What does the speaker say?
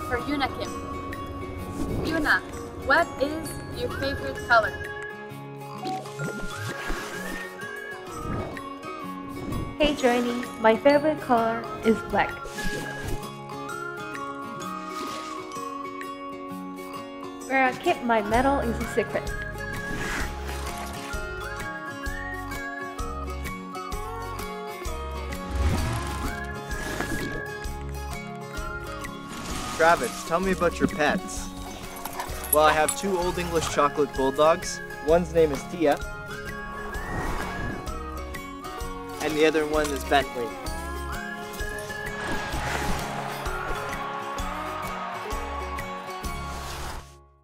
for Yuna Kim. Yuna, what is your favorite color? Hey Joannie, my favorite color is black. Where I keep my medal is a secret. Travis, tell me about your pets. Well, I have 2 Old English chocolate bulldogs. One's name is Tia, and the other one is Bentley.